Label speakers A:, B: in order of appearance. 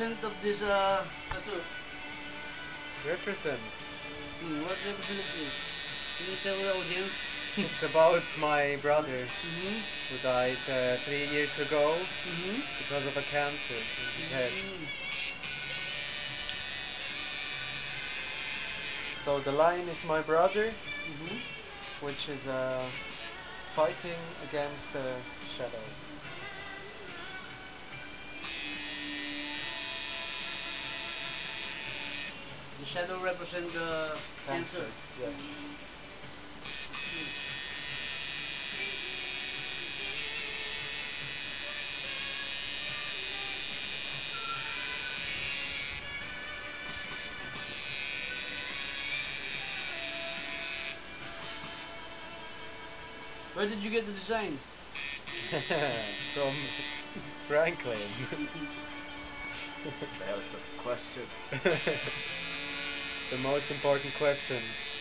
A: represent of this tattoo?
B: Represent.
A: What represent of this? Can you tell the audience?
B: It's about my brother
A: Mm-hmm.
B: who died 3 years ago
A: Mm-hmm.
B: because of a cancer in his head. So the line is my brother,
A: Mm-hmm.
B: which is fighting against the shadow.
A: The shadow represent the cancer.
B: Yes.
A: Where did you get the design?
B: From Franklin.
C: That was a question.
B: The most important question.